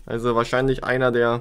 Also wahrscheinlich einer der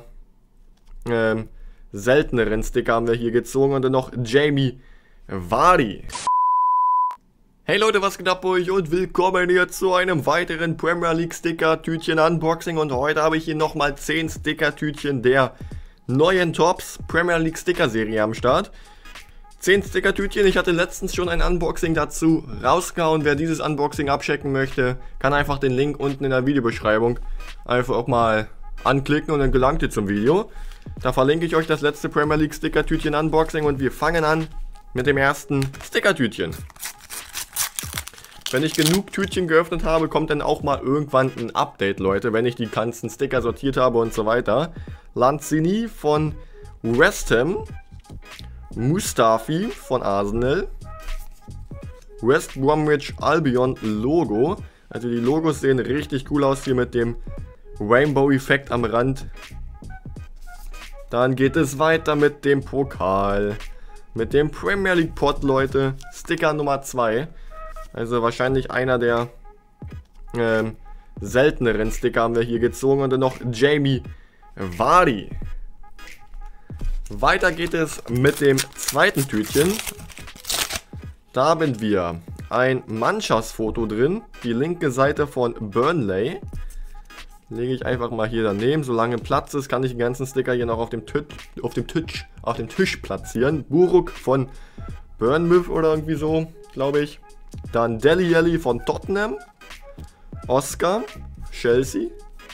selteneren Sticker haben wir hier gezogen. Und dann noch Jamie Vardy. Hey Leute, was geht ab bei euch und willkommen hier zu einem weiteren Premier League Sticker-Tütchen Unboxing. Und heute habe ich hier nochmal 10 Sticker-Tütchen der neuen Tops Premier League Sticker-Serie am Start. 10 Sticker-Tütchen, ich hatte letztens schon ein Unboxing dazu rausgehauen. Wer dieses Unboxing abchecken möchte, kann einfach den Link unten in der Videobeschreibung einfach auch mal anklicken und dann gelangt ihr zum Video. Da verlinke ich euch das letzte Premier League Sticker-Tütchen Unboxing und wir fangen an mit dem ersten Sticker-Tütchen. Wenn ich genug Tütchen geöffnet habe, kommt dann auch mal irgendwann ein Update, Leute, wenn ich die ganzen Sticker sortiert habe und so weiter. Lanzini von West Ham, Mustafi von Arsenal, West Bromwich Albion Logo. Also die Logos sehen richtig cool aus hier mit dem Rainbow-Effekt am Rand. Dann geht es weiter mit dem Pokal, mit dem Premier League Pot, Leute. Sticker Nummer 2. Also wahrscheinlich einer der selteneren Sticker haben wir hier gezogen. Und dann noch Jamie Vardy. Weiter geht es mit dem zweiten Tütchen. Da haben wir ein Mannschaftsfoto drin. Die linke Seite von Burnley. Lege ich einfach mal hier daneben. Solange Platz ist, kann ich den ganzen Sticker hier noch auf dem Tisch platzieren. Buruk von Bournemouth oder irgendwie so, glaube ich. Dann Dele Alli von Tottenham. Oscar, Chelsea.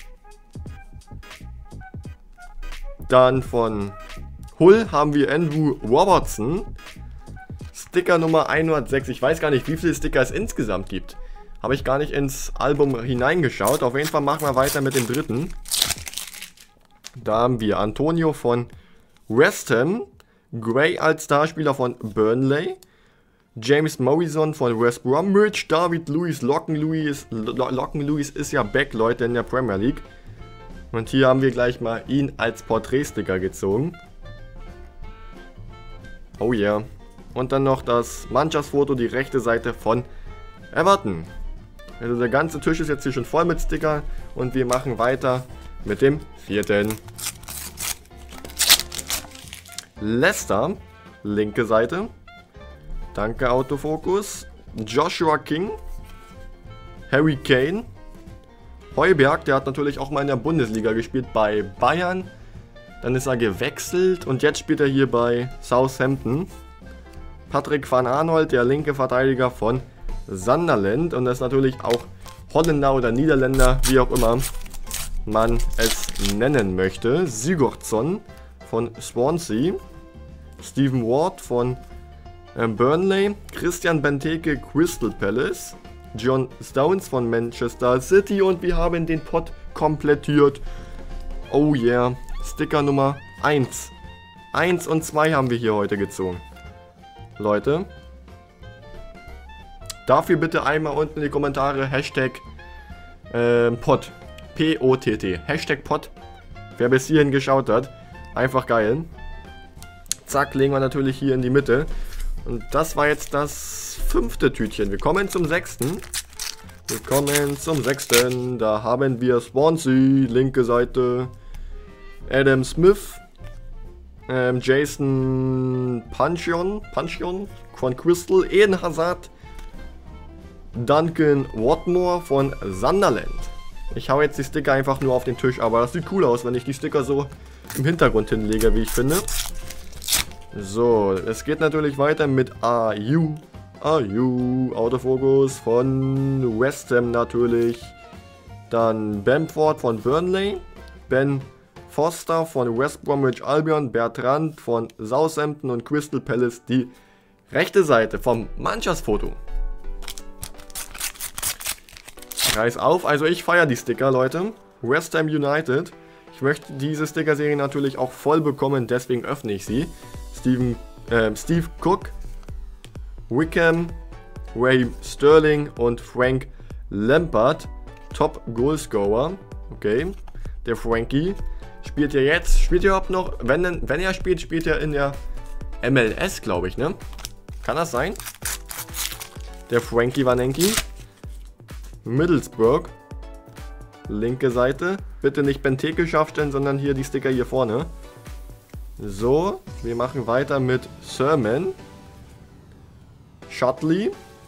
Dann von Hull haben wir Andrew Robertson. Sticker Nummer 106. Ich weiß gar nicht, wie viele Sticker es insgesamt gibt. Habe ich gar nicht ins Album hineingeschaut. Auf jeden Fall machen wir weiter mit dem dritten. Da haben wir Antonio von West Ham. Gray als Starspieler von Burnley. James Morrison von West Bromwich. David Luiz. Lockenluis ist ja back, Leute, in der Premier League. Und hier haben wir gleich mal ihn als Porträtsticker gezogen. Oh yeah. Und dann noch das Mannschaftsfoto, die rechte Seite von Everton. Also der ganze Tisch ist jetzt hier schon voll mit Stickern. Und wir machen weiter mit dem vierten. Leicester, linke Seite. Danke Autofokus. Joshua King. Harry Kane. Heuberg, der hat natürlich auch mal in der Bundesliga gespielt bei Bayern. Dann ist er gewechselt und jetzt spielt er hier bei Southampton. Patrick van Aanholt, der linke Verteidiger von Sunderland. Und das ist natürlich auch Holländer oder Niederländer, wie auch immer man es nennen möchte. Sigurdsson von Swansea. Stephen Ward von Burnley. Christian Benteke, Crystal Palace. John Stones von Manchester City. Und wir haben den Pot komplettiert. Oh yeah. Sticker Nummer 1. 1 und 2 haben wir hier heute gezogen. Leute. Dafür bitte einmal unten in die Kommentare Hashtag Pot. P-O-T-T. Hashtag Pot. Wer bis hierhin geschaut hat. Einfach geil. Zack, legen wir natürlich hier in die Mitte. Und das war jetzt das 5. Tütchen. Wir kommen zum 6. Da haben wir Swansea, linke Seite. Adam Smith. Jason Panchion von Crystal. Eden Hazard. Duncan Watmore von Sunderland. Ich hau jetzt die Sticker einfach nur auf den Tisch, aber das sieht cool aus, wenn ich die Sticker so im Hintergrund hinlege, wie ich finde. So, es geht natürlich weiter mit Ayew, Autofokus von West Ham natürlich. Dann Bamford von Burnley. Ben Foster von West Bromwich Albion. Bertrand von Southampton und Crystal Palace die rechte Seite vom Mannschaftsfoto. Reiß auf, also ich feiere die Sticker, Leute. West Ham United. Ich möchte diese Sticker-Serie natürlich auch voll bekommen, deswegen öffne ich sie. Steve Cook, Wickham, Ray Sterling und Frank Lampard. Top Goalscorer. Okay. Der Frankie spielt ja jetzt. Spielt er überhaupt noch? Wenn er spielt, spielt er in der MLS, glaube ich, ne? Kann das sein? Der Frankie Wanenki. Middlesbrough. linke Seite. Bitte nicht Benteke scharf stellen, sondern hier die Sticker hier vorne. So, wir machen weiter mit Sermon, Shutley,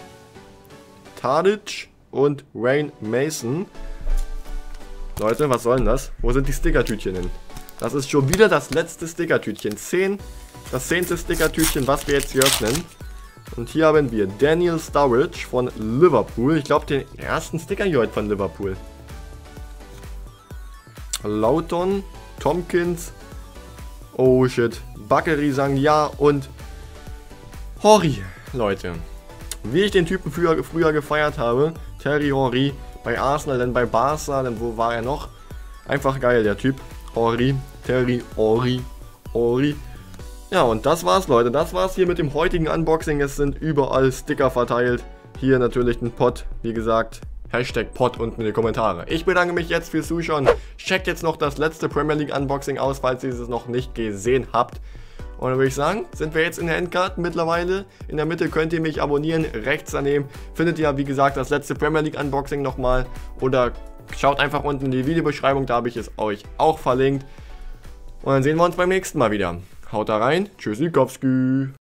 Tadic und Wayne Mason. Leute, was soll denn das? Wo sind die Stickertütchen hin? Das ist schon wieder das letzte Stickertütchen. Das 10. Stickertütchen, was wir jetzt hier öffnen. Und hier haben wir Daniel Sturridge von Liverpool. Ich glaube, den ersten Sticker hier heute von Liverpool. Lowton, Tompkins, oh shit, Bakary Sagna und Henry, Leute. Wie ich den Typen früher gefeiert habe, Thierry Henry, bei Arsenal, dann bei Barca, dann wo war er noch? Einfach geil, der Typ. Henry, Thierry Henry. Ja, und das war's, Leute. Das war's hier mit dem heutigen Unboxing. Es sind überall Sticker verteilt. Hier natürlich ein Pod, wie gesagt. Hashtag Pod unten in die Kommentare. Ich bedanke mich jetzt fürs Zuschauen. Checkt jetzt noch das letzte Premier League Unboxing aus, falls ihr es noch nicht gesehen habt. Und dann würde ich sagen, sind wir jetzt in der Endcard mittlerweile. In der Mitte könnt ihr mich abonnieren. Rechts daneben findet ihr, wie gesagt, das letzte Premier League Unboxing nochmal. Oder schaut einfach unten in die Videobeschreibung, da habe ich es euch auch verlinkt. Und dann sehen wir uns beim nächsten Mal wieder. Haut da rein. Tschüssikowski.